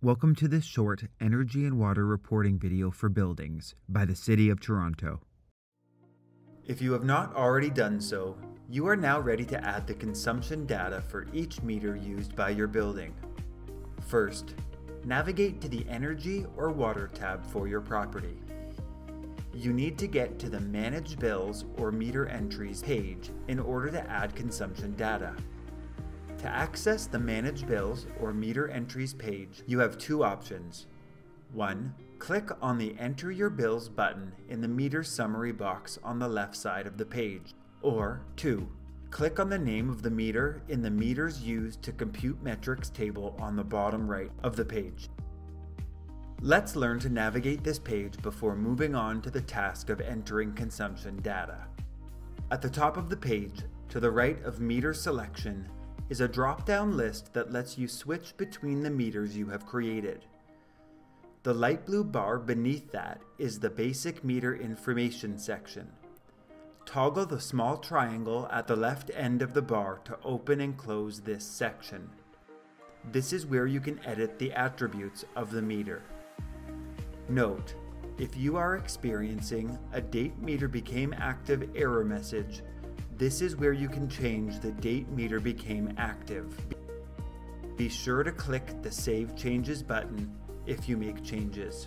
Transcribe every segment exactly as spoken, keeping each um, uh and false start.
Welcome to this short energy and water reporting video for buildings by the City of Toronto. If you have not already done so, you are now ready to add the consumption data for each meter used by your building. First, navigate to the Energy or Water tab for your property. You need to get to the Manage Bills or Meter Entries page in order to add consumption data. To access the Manage Bills or Meter Entries page, you have two options. One, click on the Enter Your Bills button in the meter summary box on the left side of the page. Or two, click on the name of the meter in the Meters Used to Compute Metrics table on the bottom right of the page. Let's learn to navigate this page before moving on to the task of entering consumption data. At the top of the page, to the right of Meter Selection, is a drop-down list that lets you switch between the meters you have created. The light blue bar beneath that is the Basic Meter Information section. Toggle the small triangle at the left end of the bar to open and close this section. This is where you can edit the attributes of the meter. Note, if you are experiencing a Date Meter Became Active error message, this is where you can change the date meter became active. Be sure to click the Save Changes button if you make changes.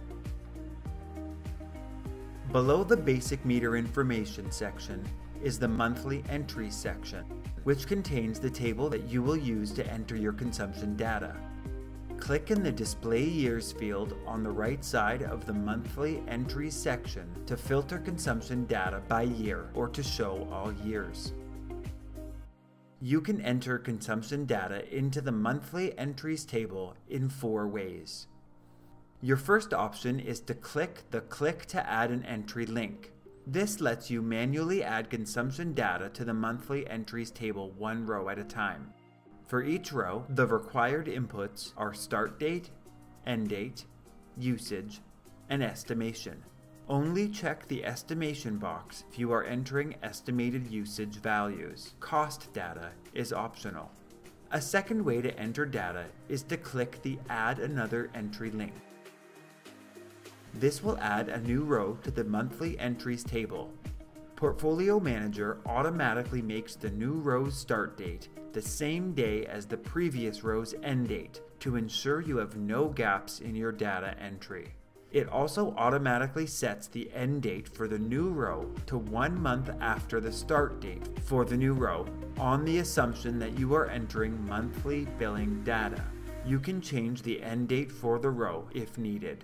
Below the Basic Meter Information section is the Monthly Entries section, which contains the table that you will use to enter your consumption data. Click in the Display Years field on the right side of the Monthly Entries section to filter consumption data by year or to show all years. You can enter consumption data into the Monthly Entries table in four ways. Your first option is to click the Click to Add an Entry link. This lets you manually add consumption data to the Monthly Entries table one row at a time. For each row, the required inputs are start date, end date, usage, and estimation. Only check the estimation box if you are entering estimated usage values. Cost data is optional. A second way to enter data is to click the Add Another Entry link. This will add a new row to the Monthly Entries table. Portfolio Manager automatically makes the new row's start date the same day as the previous row's end date to ensure you have no gaps in your data entry. It also automatically sets the end date for the new row to one month after the start date for the new row on the assumption that you are entering monthly billing data. You can change the end date for the row if needed.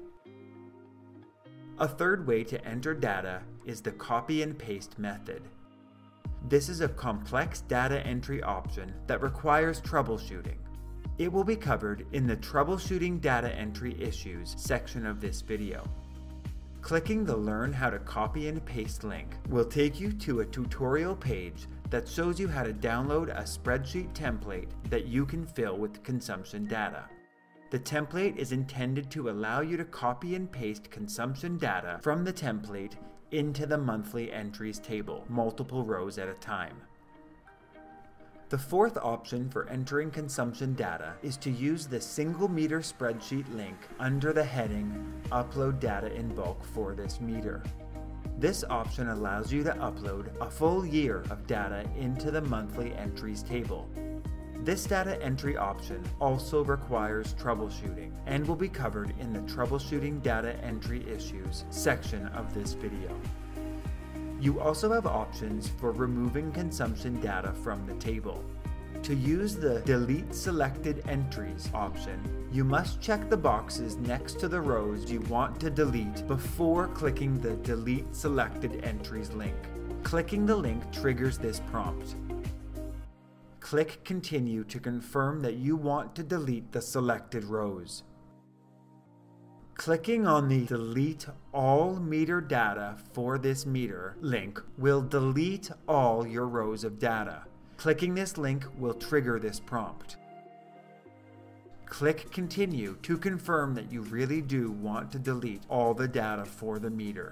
A third way to enter data is the copy and paste method. This is a complex data entry option that requires troubleshooting. It will be covered in the Troubleshooting Data Entry Issues section of this video. Clicking the Learn How to Copy and Paste link will take you to a tutorial page that shows you how to download a spreadsheet template that you can fill with consumption data. The template is intended to allow you to copy and paste consumption data from the template into the Monthly Entries table, multiple rows at a time. The fourth option for entering consumption data is to use the Single Meter Spreadsheet link under the heading Upload Data in Bulk for this meter. This option allows you to upload a full year of data into the Monthly Entries table. This data entry option also requires troubleshooting and will be covered in the Troubleshooting Data Entry Issues section of this video. You also have options for removing consumption data from the table. To use the Delete Selected Entries option, you must check the boxes next to the rows you want to delete before clicking the Delete Selected Entries link. Clicking the link triggers this prompt. Click Continue to confirm that you want to delete the selected rows. Clicking on the Delete All Meter Data for this meter link will delete all your rows of data. Clicking this link will trigger this prompt. Click Continue to confirm that you really do want to delete all the data for the meter.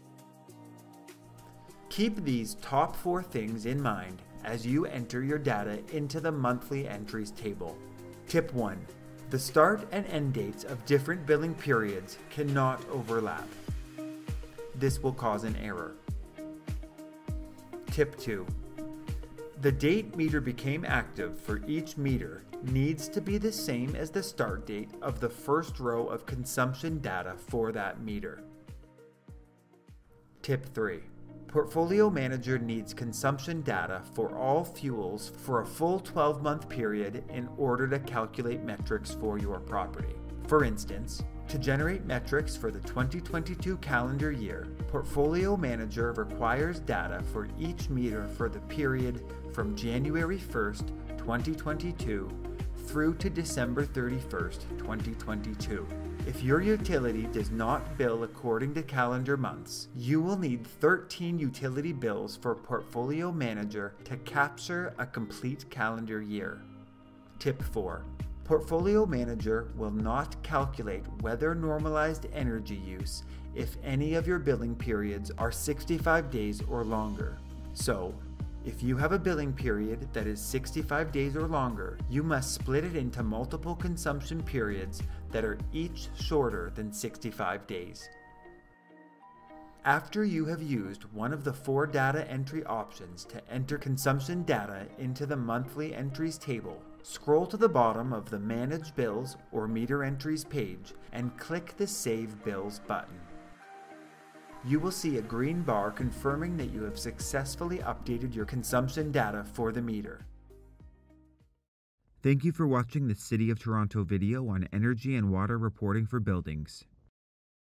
Keep these top four things in mind as you enter your data into the Monthly Entries table. Tip one. The start and end dates of different billing periods cannot overlap. This will cause an error. Tip two. The date meter became active for each meter needs to be the same as the start date of the first row of consumption data for that meter. Tip three. Portfolio Manager needs consumption data for all fuels for a full twelve month period in order to calculate metrics for your property. For instance, to generate metrics for the twenty twenty-two calendar year, Portfolio Manager requires data for each meter for the period from January first, twenty twenty-two through to December thirty-first, twenty twenty-two. If your utility does not bill according to calendar months, you will need thirteen utility bills for Portfolio Manager to capture a complete calendar year. Tip four. Portfolio Manager will not calculate weather normalized energy use if any of your billing periods are sixty-five days or longer. So, if you have a billing period that is sixty-five days or longer, you must split it into multiple consumption periods that are each shorter than sixty-five days. After you have used one of the four data entry options to enter consumption data into the monthly entries table, scroll to the bottom of the Manage Bills or Meter Entries page and click the Save Bills button. You will see a green bar confirming that you have successfully updated your consumption data for the meter. Thank you for watching the City of Toronto video on energy and water reporting for buildings.